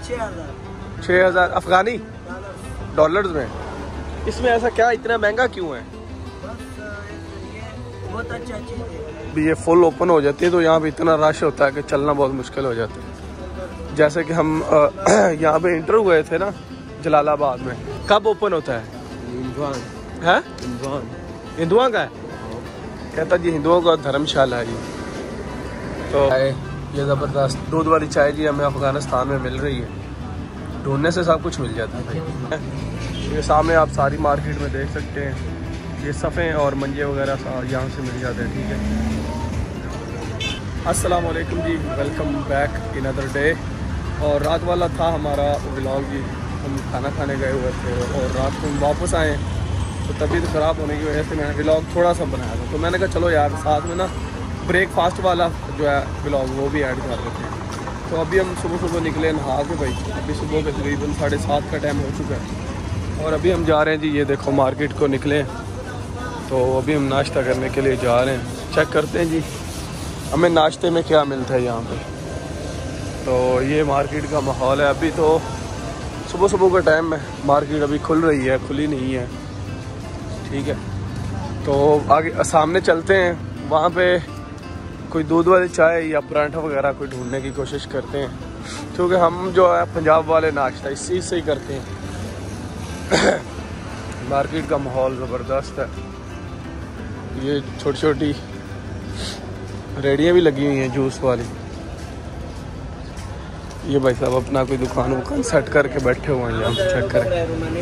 6,000 अफगानी dollars में। इसमें ऐसा क्या इतना महंगा क्यों है? बहुत अच्छा चीज़ है। भी ये फुल ओपन हो जाती है तो यहाँ पे इतना रश होता है कि चलना बहुत मुश्किल हो जाता है। जैसे कि हम यहाँ पे इंटर हुए थे ना जलालाबाद में। कब ओपन होता है? हिंदुओं का है। कहता जी हिंदुओं का धर्मशाला है जी। तो ये ज़बरदस्त दूध वाली चाय जी हमें अफ़गानिस्तान में मिल रही है। ढूंढने से सब कुछ मिल जाता है भाई। ये सामने आप सारी मार्केट में देख सकते हैं, ये सफ़े और मंजे वगैरह यहाँ से मिल जाते हैं। ठीक है, अस्सलाम वालेकुम जी, welcome back in other day. और रात वाला था हमारा व्लॉग जी। हम खाना खाने गए हुए थे और रात को हम वापस आए तो तबीयत ख़राब होने की वजह से मैंने व्लॉग थोड़ा सा बनाया था। तो मैंने कहा चलो यार साथ में ना ब्रेकफास्ट वाला जो है व्लॉग वो भी ऐड कर देते हैं। तो अभी हम सुबह सुबह निकले नहा के भाई। अभी सुबह के तकरीबन 7:30 का टाइम हो चुका है और अभी हम जा रहे हैं जी। ये देखो मार्केट को निकले तो अभी हम नाश्ता करने के लिए जा रहे हैं। चेक करते हैं जी हमें नाश्ते में क्या मिलता है यहाँ पे। तो ये मार्केट का माहौल है। अभी तो सुबह सुबह का टाइम है, मार्केट अभी खुल रही है, खुली नहीं है। ठीक है, तो आगे सामने चलते हैं, वहाँ पे कोई दूध वाली चाय या पराठा वगैरह कोई ढूंढने की कोशिश करते हैं, क्योंकि हम जो है पंजाब वाले नाश्ता इस चीज़ से ही करते हैं। मार्केट का माहौल ज़बरदस्त है। ये छोटी छोटी रेडियाँ भी लगी हुई हैं जूस वाली। ये भाई साहब अपना कोई दुकान वुकान सेट करके बैठे हुए हैं यहाँ पे, चेक करें।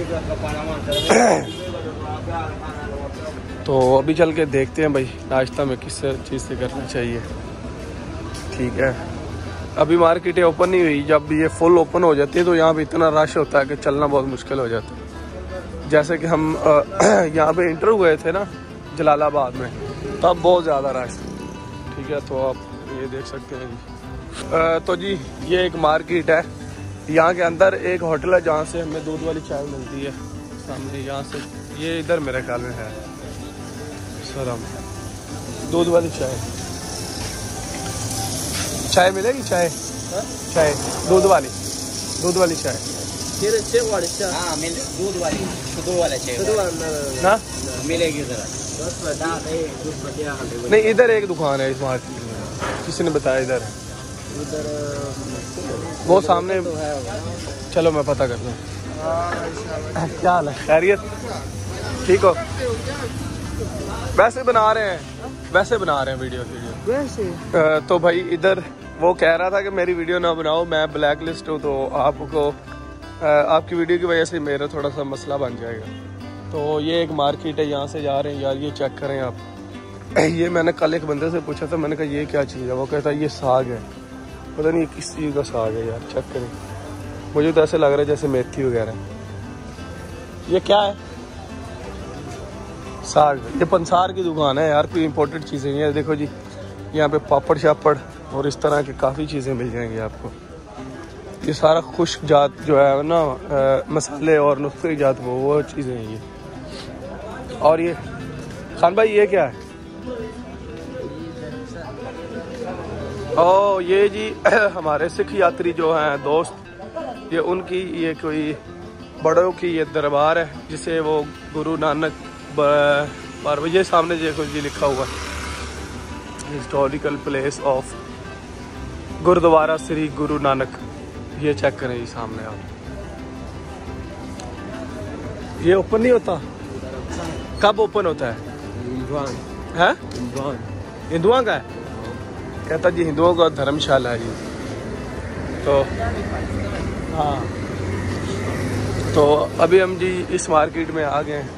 तो अभी चल के देखते हैं भाई नाश्ता में किस चीज़ से करना चाहिए। ठीक है, अभी मार्केटें ओपन नहीं हुई। जब ये फुल ओपन हो जाती है तो यहाँ पे इतना रश होता है कि चलना बहुत मुश्किल हो जाता है। जैसे कि हम यहाँ पे इंटर हुए थे ना जलालाबाद में, तब बहुत ज़्यादा रश था। ठीक है, तो आप ये देख सकते हैं जी। तो जी ये एक मार्केट है, यहाँ के अंदर एक होटल है जहाँ से हमें दूध वाली चाय मिलती है। सामने यहाँ से ये इधर मेरे ख्याल में है सर, हम दूध वाली चाय मिलेगी। चाय दूध वाली चाय मिलेगी नहीं। इधर एक दुकान है इस मार्केट में, किसी ने बताया इधर वो सामने तो है। चलो मैं पता करता हूँ। क्या हाल है, खैरियत? ठीक हो? वैसे बना रहे हैं वीडियो वैसे। तो भाई इधर वो कह रहा था कि मेरी वीडियो ना बनाओ, मैं ब्लैक लिस्ट हूँ, तो आपको आपकी वीडियो की वजह से मेरा थोड़ा सा मसला बन जाएगा। तो ये एक मार्केट है, यहाँ से जा रहे हैं यार। ये चेक करें आप। ये मैंने कल एक बंदे से पूछा था, मैंने कहा ये क्या चीज़ है? वो कहता है ये साग है। पता नहीं किस चीज़ का साग है यार, चेक करें। मुझे तो ऐसे लग रहा है जैसे मेथी वगैरह। ये क्या है? साग। ये पंसार की दुकान है यार, कोई इम्पोर्टेड चीज़ें नहीं है। देखो जी यहाँ पे पापड़ शापड़ और इस तरह की काफ़ी चीज़ें मिल जाएंगी आपको। ये सारा खुश्क जात जो है ना, मसाले और नुस्खे जात वो चीज़ें हैं ये। और ये खान भाई ये क्या है? ओ ये जी हमारे सिख यात्री जो हैं दोस्त, ये उनकी ये कोई बड़ों की ये दरबार है, जिसे वो गुरु नानक पर ये सामने देखो जी लिखा हुआ historical place of gurdwara Shri Guru Nanak. ये चेक करें जी सामने आप। ये ओपन नहीं होता? कब ओपन होता है? हिंदुओं का है। कहता जी हिंदुओं का धर्मशाला है जी। तो हाँ, तो अभी हम जी इस मार्केट में आ गए हैं।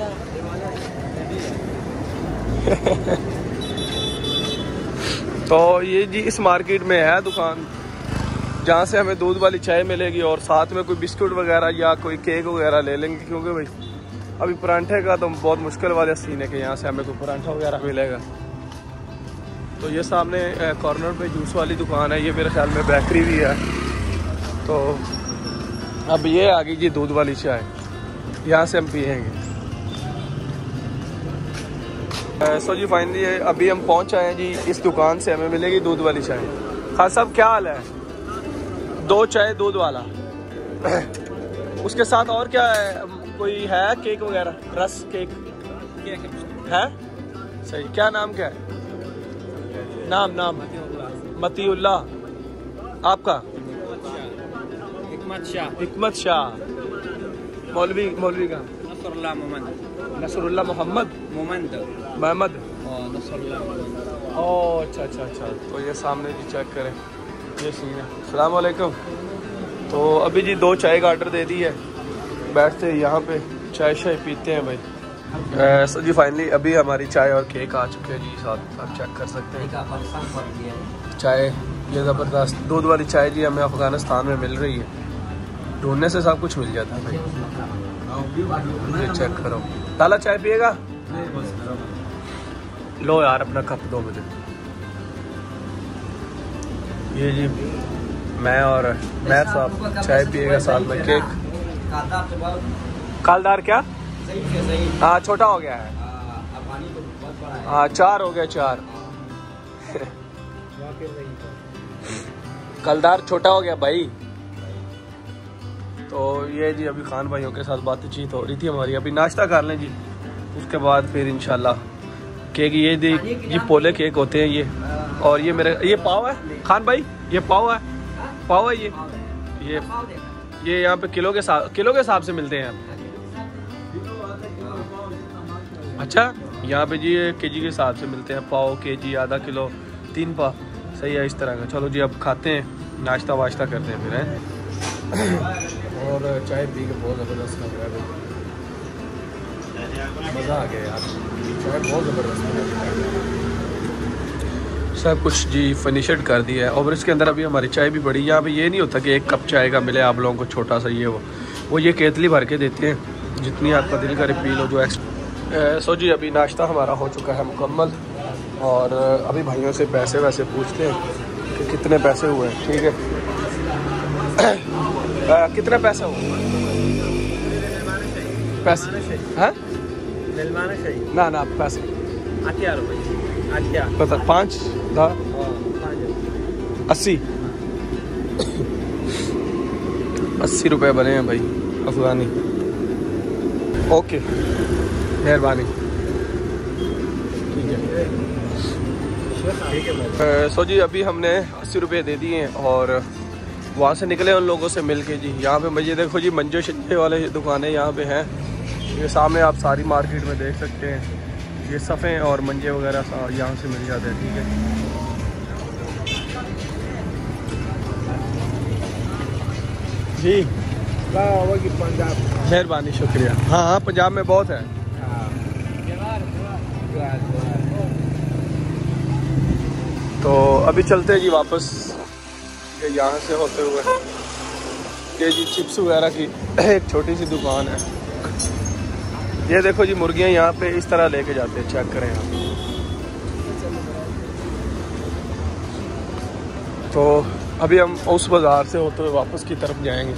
तो ये जी इस मार्केट में है दुकान जहाँ से हमें दूध वाली चाय मिलेगी और साथ में कोई बिस्कुट वगैरह या कोई केक वगैरह ले लेंगे, क्योंकि भाई अभी परांठे का तो बहुत मुश्किल वाला सीन है कि यहाँ से हमें कोई परांठा वगैरह मिलेगा। तो ये सामने कॉर्नर पे जूस वाली दुकान है, ये मेरे ख्याल में बेकरी भी है। तो अब ये आ गई जी दूध वाली चाय, यहाँ से हम पियेंगे। सो जी फाइनली अभी हम पहुँच आए हैं जी, इस दुकान से हमें मिलेगी दूध वाली चाय। खान साहब क्या हाल है? 2 चाय दूध वाला। उसके साथ और क्या है, कोई है केक वगैरह, रस केक है? सही। क्या नाम क्या है? नाम मतीउल्लाह। आपका? हिकमत शाह। मौलवी का? नसरुल्लाह मोहम्मद। ओह अच्छा। तो ये सामने जी चेक करें, ये सीन है। अस्सलाम वालेकुम। तो अभी जी 2 चाय का ऑर्डर दे दी है, बैठते यहाँ पे चाय पीते हैं भाई। सो जी फाइनली अभी हमारी चाय और केक आ चुके हैं जी साथ, आप चेक कर सकते हैं। चाय ये ज़बरदस्त दूध वाली चाय जी हमें अफ़गानिस्तान में मिल रही है, ढूंढने से सब कुछ मिल जाता है भाई। ये चेक करो। ताला चाय पिएगा? लो यार अपना कप दो मुझे। ये जी मैं और मैं साहब चाय पिएगा, साथ में केक। कालदार क्या? हाँ छोटा हो गया है। हाँ 4 हो गया 4। कालदार छोटा हो गया भाई। तो ये जी अभी खान भाइयों के साथ बातचीत हो रही थी हमारी, अभी नाश्ता कर लें जी, उसके बाद फिर इंशाल्लाह केक। ये जी पोले केक होते हैं ये, और ये मेरे ये पाव है खान भाई, ये पाव है ये यहाँ पे किलो के हिसाब से मिलते हैं। अच्छा यहाँ पे जी केजी के हिसाब से मिलते हैं, पाव, केजी, आधा किलो, 3 पाव। सही है इस तरह का। चलो जी अब खाते हैं, नाश्ता वाश्ता करते हैं फिर हैं। और चाय पी के बहुत ज़बरदस्त लग रहा है, मज़ा आ गया यार, चाय बहुत ज़बरदस्त है। सब कुछ जी फिनिशड कर दिया है, और इसके अंदर अभी हमारी चाय भी बड़ी। यहाँ पे ये नहीं होता कि 1 कप चाय का मिले आप लोगों को छोटा सा, ये वो ये केतली भर के देते हैं, जितनी आपका दिल करे पी लो जो सो जी अभी नाश्ता हमारा हो चुका है मुकम्मल, और अभी भाइयों से पैसे वैसे पूछते हैं कि कितने पैसे हुए। ठीक है कितने पैसे हुए? पैसे हैं ना पैसे 5 80 रुपये बने हैं भाई अफगानी। ओके मेहरबानी। ठीक है सो जी अभी हमने 80 रुपये दे दिए हैं, और वहाँ से निकले उन लोगों से मिल के जी। यहाँ पे मुझे देखो जी मंजे शंजे वाले दुकानें यहाँ पे हैं, ये सामने आप सारी मार्केट में देख सकते हैं, ये सफ़े और मंजे वगैरह यहाँ से मिल जाते हैं। ठीक है जी मेहरबानी शुक्रिया। हाँ पंजाब में बहुत है। तो अभी चलते हैं जी वापस, यहाँ से होते हुए ये जी चिप्स वगैरह की एक छोटी सी दुकान है। ये देखो जी मुर्गियाँ यहाँ पे इस तरह लेके जाते हैं, चेक करें आप। तो अभी हम उस बाज़ार से होते हुए वापस की तरफ जाएंगे।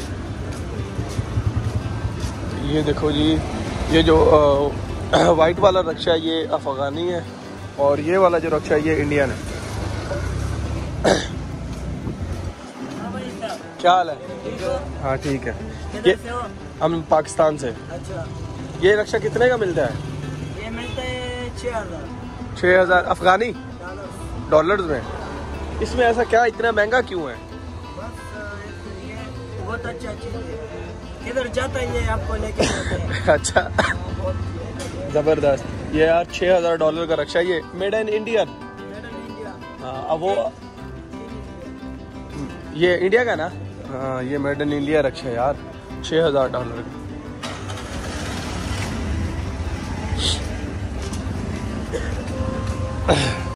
ये देखो जी ये जो वाइट वाला रक्षा है ये अफ़गानी है, और ये वाला जो रक्षा है ये इंडियन है। क्या हाल है? हाँ ठीक है। ये हम पाकिस्तान से। अच्छा ये रक्षा कितने का मिलता है? ये मिलता है 6,000 अफ़गानी डॉलर्स में। इसमें ऐसा क्या इतना महंगा क्यों है? बस ये बहुत अच्छा चीज़ है, किधर जाता है ये आपको लेके जाते हैं। अच्छा ज़बरदस्त। ये यार 6,000 डॉलर का रक्षा, ये मेड इन इंडिया। हाँ अब वो ये इंडिया का ना। हाँ ये मेड इन इंडिया रक्षा यार, 6,000 डॉलर का।